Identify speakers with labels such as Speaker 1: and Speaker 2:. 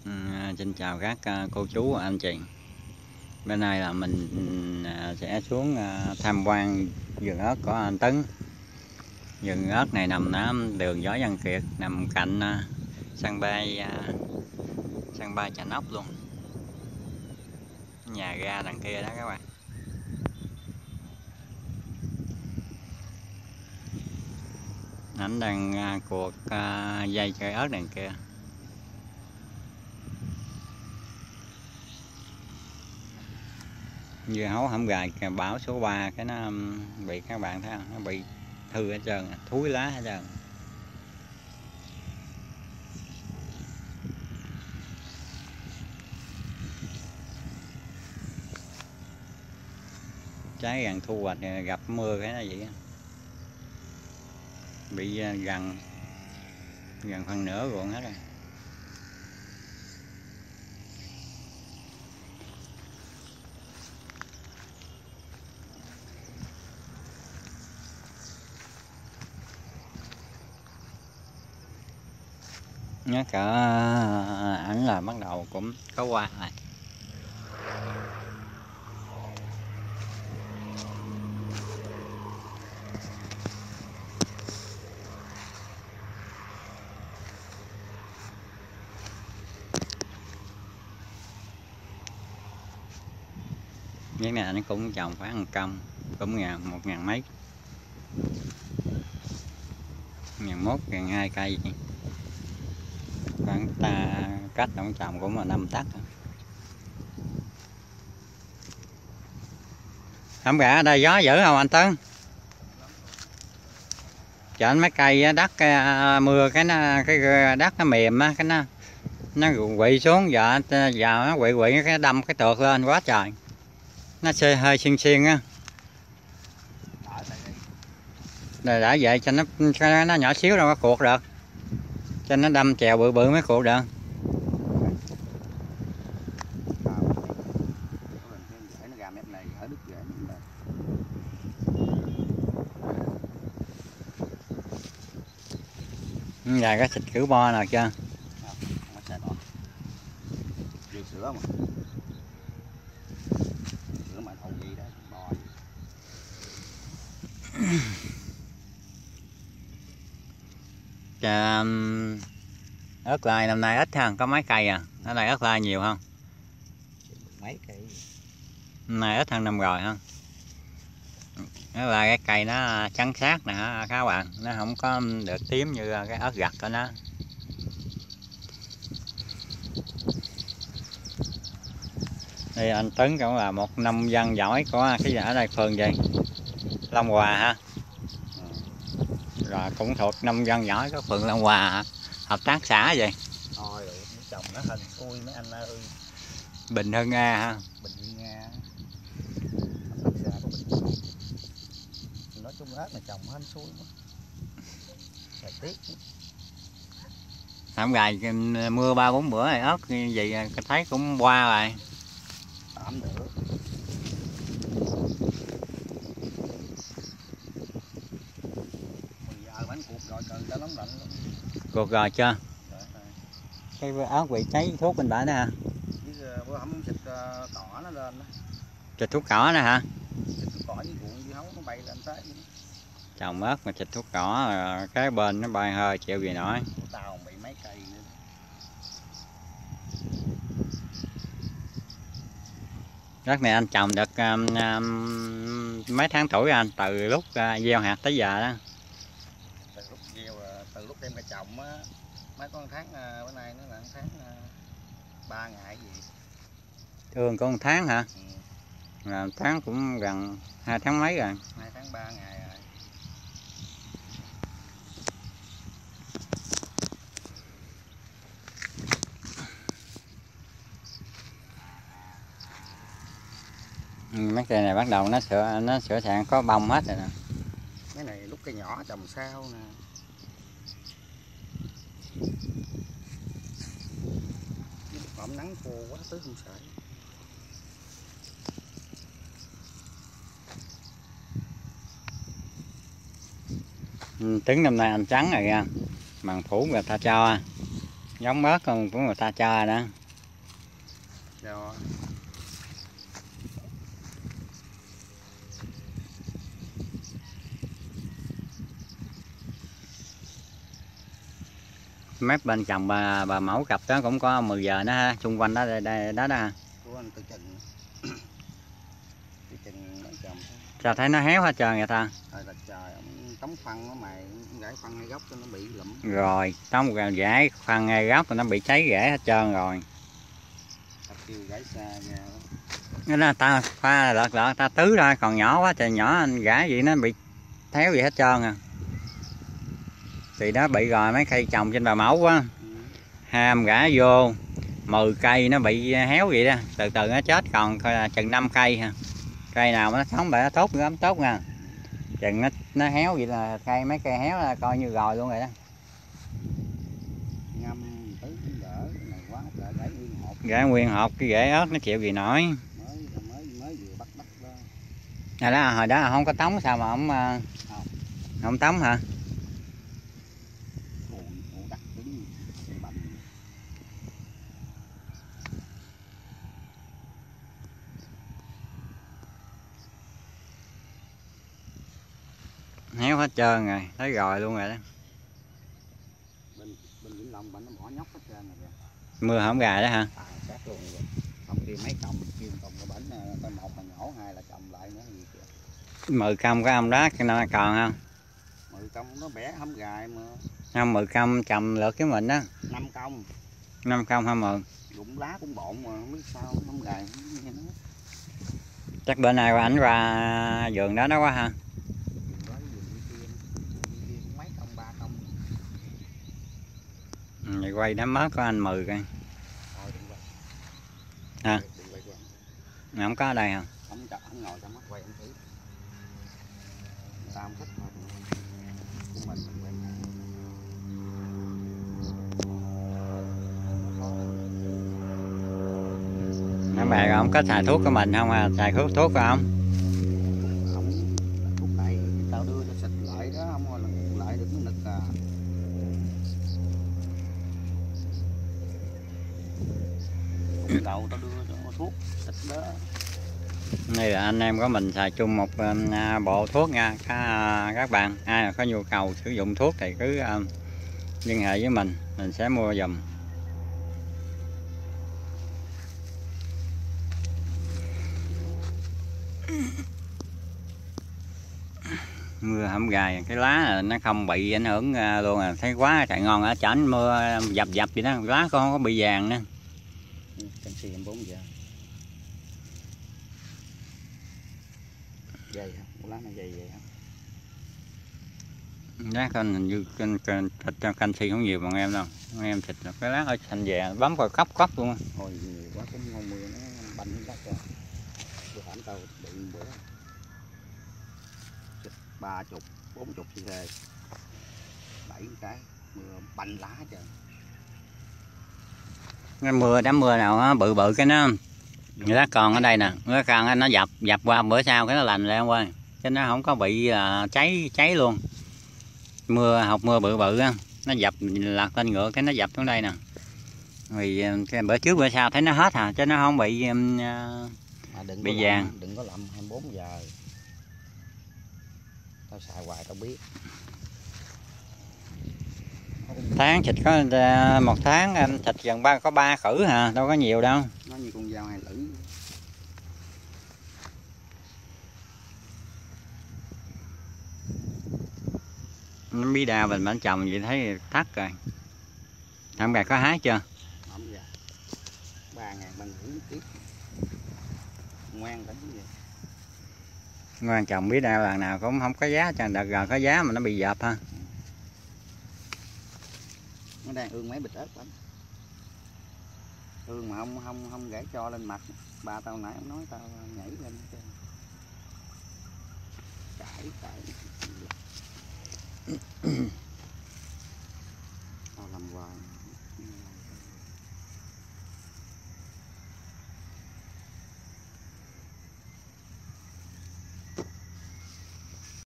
Speaker 1: Xin chào các cô chú anh chị. Bên này là mình sẽ xuống tham quan vườn ớt của anh Tấn. Vườn ớt này nằm ở đường Võ Văn Kiệt, nằm cạnh sân bay Chợ Nóc luôn. Nhà ga đằng kia đó các bạn. Ảnh đang cuộc dây cây ớt đằng kia. Dưa hấu hổng gài bão số 3 cái nó bị, các bạn thấy không, nó bị hư hết trơn, thúi lá hết trơn. Trái gần thu hoạch gặp mưa cái nó vậy, bị gần phần nửa ruộng hết rồi. Nhớ cả ảnh là bắt đầu cũng có hoa rồi. Cái này anh cũng trồng khoảng 1 công, cũng 1.000 mấy, 1.001, 1.002 cây. Khoảng cách ông trồng cũng là 5 tấc. Không gã ở đây gió dữ không anh Tấn? Chợ mấy cây đất mưa cái đất nó mềm á, cái nó quỵ xuống, giờ nó quỵ cái đâm cái tược lên quá trời. Nó hơi xiên á. Rồi đã vậy cho nó nhỏ xíu đâu có cuộc được. Cho nó đâm chèo bự mới cuộc được. Dài cái xịt khử bo nào chưa?
Speaker 2: Sữa mà. Sữa mà thầu gì đó, bò.
Speaker 1: Ớt lai năm nay ít ha, có mấy cây à? Ở đây ớt lai nhiều không?
Speaker 2: Mấy cây.
Speaker 1: Năm nay ít hơn năm rồi ha. Nó là cái cây nó trắng sát nè các bạn, nó không có được tím như cái ớt gặt của nó. Đây anh Tấn cũng là một nông dân giỏi của cái ở đây phường gì? Long Hòa ha. Rồi cũng thuộc nông dân giỏi của phường Long Hòa hả? Hợp tác xã vậy.
Speaker 2: Thôi rồi, trồng nó hình cui mấy anh ơi.
Speaker 1: Bình Hưng Nga ha.
Speaker 2: Bình Hưng Nga. Hợp tác xã của Bình Hưng. Nói chung ớt này trồng hên xui quá. Thời tiết.
Speaker 1: Tạm gài mưa 3-4 bữa này ớt như vậy thấy cũng qua rồi.
Speaker 2: Tạm nữa. Giờ bánh cuộc rồi trời đã nóng lạnh luôn.
Speaker 1: Cuộc rồi chưa? Cái ớt bị cháy thuốc bên bả đó hả?
Speaker 2: Bữa hổm xịt cỏ nó lên đó.
Speaker 1: Xịt thuốc cỏ nè hả?
Speaker 2: Xịt thuốc cỏ với cuộn dưa hấu nó bay lên tới.
Speaker 1: Trồng ớt mà xịt thuốc cỏ cái bên nó bay hơi chịu gì nổi.
Speaker 2: Tao bị mấy cây nữa.
Speaker 1: Đất này anh trồng được mấy tháng tuổi anh, từ lúc gieo hạt tới giờ đó?
Speaker 2: Từ lúc gieo, từ lúc đem ra trồng á, mấy con tháng bữa nay nó là tháng 3 ngày gì.
Speaker 1: Thường có 1 tháng hả?
Speaker 2: Ừ.
Speaker 1: Tháng cũng gần 2 tháng mấy rồi.
Speaker 2: 2 tháng 3 ngày rồi.
Speaker 1: Mấy cây này bắt đầu nó sửa sạn có bông hết rồi nè.
Speaker 2: Cái này lúc cây nhỏ trồng sao nè. Ẩm nắng khô quá tới không sợ.
Speaker 1: Trứng năm nay anh trắng rồi nha, bằng phủ người ta cho giống ớt còn của người ta cho đó.
Speaker 2: Cho
Speaker 1: Mép bên chồng bà mẫu cặp đó cũng có 10 giờ đó ha, xung quanh đó đó đó ha.
Speaker 2: của anh Tư Trừng. Tư Trừng mấy chồng thôi.
Speaker 1: Sao thấy nó héo hết trơn vậy ta?
Speaker 2: Trời là trời, ông tống phân nó mày gãy phân hay gốc cho nó bị lụm.
Speaker 1: Rồi tống gãy khoan ngay gốc rồi nó bị cháy rễ hết trơn rồi.
Speaker 2: Ta kêu gãy xa nha.
Speaker 1: Cái đó ta pha lợt ta tứ ra, còn nhỏ quá trời nhỏ anh gãy vậy nó bị théo gì hết trơn à. Thì đó bị rồi mấy cây trồng trên bà mẫu á. Ham gã vô 10 cây nó bị héo vậy đó, từ từ nó chết, còn coi là chừng 5 cây ha. Cây nào mà nó sống bậy nó tốt lắm, tốt nha. Chừng nó héo vậy là mấy cây héo là coi như rồi luôn rồi đó.
Speaker 2: Ngâm tứ cũng đỡ, này quá trời gãy nguyên hộp.
Speaker 1: Gãy nguyên hộp cái rễ ớt nó chịu gì nổi.
Speaker 2: Mới vừa bắt đó.
Speaker 1: Hồi đó không có tống sao mà không tống hả?
Speaker 2: Đặc tính bệnh.
Speaker 1: Héo hết trơn rồi, thấy rồi luôn rồi đó.
Speaker 2: Bên Vĩnh Long bệnh nó bỏ nhóc hết trơn rồi kìa.
Speaker 1: Mưa không gài đó hả?
Speaker 2: Sát luôn rồi. Không kia mấy công kêu công cái bệnh này, một là nhổ, hai là trồng lại nữa gì kìa.
Speaker 1: 10 công cái ông đó cái nó còn không?
Speaker 2: 10 công nó bẻ không gài mà.
Speaker 1: Không, 10 công trồng lượt cái mình đó.
Speaker 2: 5 công.
Speaker 1: 5 công hay 10?
Speaker 2: Rụng lá cũng bộn mà không biết sao không gài nghe nó.
Speaker 1: Chắc bữa nay ảnh ra vườn đó quá ha.
Speaker 2: Mấy công, 3 công.
Speaker 1: Vậy quay đám mớt có anh 10 coi. Hả? Không có ở đây hả?
Speaker 2: Không ngồi trong mắt quay không thử. Người ta không thích thôi. Của mình quay.
Speaker 1: Mấy bà không có xài thuốc của mình không à? Xài thuốc phải không?
Speaker 2: Không, thuốc tại tao đưa cho xịt lại đó, không là lại được nó nực à. Đầu tao đưa cho thuốc xịt đó.
Speaker 1: Đây là anh em của mình xài chung một bộ thuốc nha các bạn. Ai mà có nhu cầu sử dụng thuốc thì cứ liên hệ với mình sẽ mua giùm. Mưa không gài cái lá là nó không bị ảnh hưởng luôn à, thấy quá trời ngon ở chảnh mưa dập vậy đó, lá con không có bị vàng nữa.
Speaker 2: Canxi 24 giờ. Dày hả? Lá này dày vậy hả?
Speaker 1: Lá con hình như thịt canxi không nhiều bằng em đâu. Em thịt là cái lá hơi xanh vàng bấm vào cốc luôn.
Speaker 2: Hồi nhiều quá cũng ngon mưa nó banh đất rồi. Bữa hổm tao bị bữa 30, 40 cc. 7 cái mưa banh lá trời.
Speaker 1: Cái đám mưa nào nó bự bự cái nó lá còn ở đây nè, lá còn nó dập qua bữa sau cái nó lành ra qua, chứ nó không có bị cháy luôn. Mưa bự bự á, nó dập lật lên ngựa cái nó dập xuống đây nè. Vì cái bữa trước bữa sau thấy nó hết chứ nó không bị vàng.
Speaker 2: Đừng có lầm 24 giờ. Tao xài hoài tao biết.
Speaker 1: Tháng thịt có 1 tháng thịt gần có 3 khử hà, đâu có nhiều đâu.
Speaker 2: Nó như con dao 2 lưỡi.
Speaker 1: Nó bí đao mình trồng vậy thấy thắt rồi. Thằng bè có hái chưa?
Speaker 2: Không, 3.000 bên hưởng tiếp. Ngoan đánh vậy.
Speaker 1: Ngoan trồng bí đao lần nào cũng không có giá, chẳng đợt rồi có giá mà nó bị dập ha.
Speaker 2: Nó đang ương mấy bịch ớt lắm. Ương mà không gãy cho lên mặt. Ba tao nãy ông nói tao nhảy lên hết trơn. Cãi.